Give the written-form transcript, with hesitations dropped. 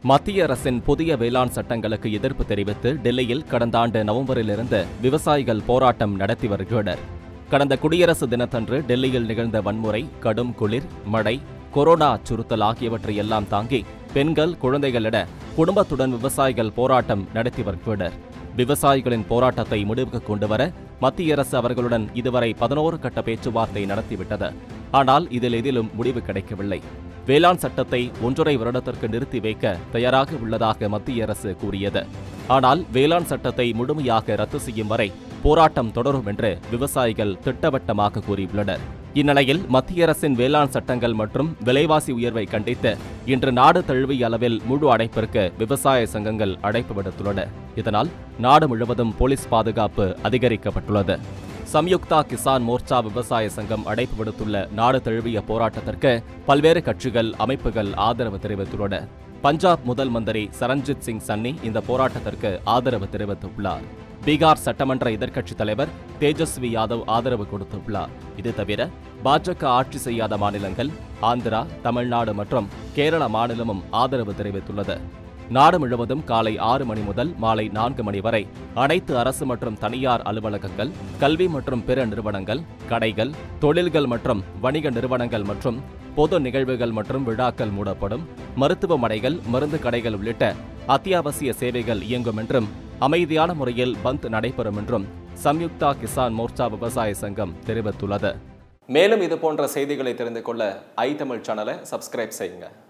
மத்திய அரசின் புதிய வேளாண் சட்டங்களுக்கு எதிர்ப்பு தெரிவித்து டெல்லியில் கடந்த ஆண்டு நவம்பரிலிருந்து விவசாயிகள் போராட்டம் நடத்தி வருகின்றனர். கடந்த குடியரசு தினத்தன்று டெல்லியில் நிகழ்ந்த வன்முறை, கடும் குளிர், மழை, கொரோனா அச்சுறுத்தல் ஆகியவற்றை எல்லாம் தாங்கி பெண்கள், குழந்தைகளிட குடும்பத்துடன் விவசாயிகள் போராட்டம் நடத்தி வருகின்றனர். விவசாயிகளின் போராட்டத்தை முடிவுக்கு கொண்டுவர மத்திய அரசு அவர்களுடன் இதுவரை 11 கட்ட பேச்சுவார்த்தை நடத்திவிட்டது. ஆனால் இதில் எதிலும் முடிவு கிடைக்கவில்லை. வேளாண் சட்டத்தை 1.5 வருடத்திற்கு நிறுத்தி வைக்க தயாராக உள்ளதாக மத்திய அரசு கூறியது. ஆனால் வேளாண் சட்டத்தை முழுமையாக ரத்து செய்யும் வரை போராட்டம் தொடரும் என்று விவசாயிகள் திட்டவட்டமாக கூறியுள்ளனர். இந்நிலையில் மத்திய அரசின் வேளாண் சட்டங்கள் மற்றும் விலைவாசி உயர்வை கண்டித்து இன்று நாடு தழுவிய அளவில் முழு அடைப்பிற்கு விவசாய சங்கங்கள் அழைப்பு விடுத்துள்ளன. இதனால் நாடு முழுவதும் போலீஸ் பாதுகாப்பு அதிகரிக்கப்பட்டுள்ளது. சம்யுக்தா கிசான் மோர்ச்சா விவசாய சங்கம் அழைப்பு விடுத்துள்ள நாடு தழுவிய போராட்டத்திற்கு பல்வேறு கட்சிகள், அமைப்புகள் ஆதரவு தெரிவித்துள்ளன. பஞ்சாப் முதல் மந்திரி சரண்ஜித் சிங் சன்னி இந்த போராட்டத்திற்கு ஆதரவு தெரிவித்துள்ளார். பீகார் சட்டமன்ற எதிர்க்கட்சித் தலைவர் தேஜஸ்வி யாதவ் ஆதரவு கொடுத்துள்ளார். இது தவிர பாஜக ஆட்சி செய்யாத மாநிலங்கள் ஆந்திரா, தமிழ்நாடு மற்றும் கேரள மாநிலமும் ஆதரவு தெரிவித்துள்ளது. நாடு முழுவதும் காலை 6 மணி முதல் மாலை 4 மணி வரை அனைத்து அரசு மற்றும் தனியார் அலுவலகங்கள், கல்வி மற்றும் பிற நிறுவனங்கள், கடைகள், தொழில்கள் மற்றும் வணிக நிறுவனங்கள் மற்றும் பொது நிகழ்வுகள் மற்றும் விழாக்கள் மூடப்படும். மருத்துவமனைகள், மருந்து கடைகள் உள்ளிட்ட அத்தியாவசிய சேவைகள் இயங்கும் என்றும் அமைதியான முறையில் பந்த் நடைபெறும் என்றும் சம்யுக்தா கிசான் மோர்ச்சா விவசாய சங்கம் தெரிவித்துள்ளது. மேலும் இதுபோன்ற செய்திகளை தெரிந்து கொள்ள தமிழ் சேனலை சப்ஸ்கிரைப் செய்யுங்க.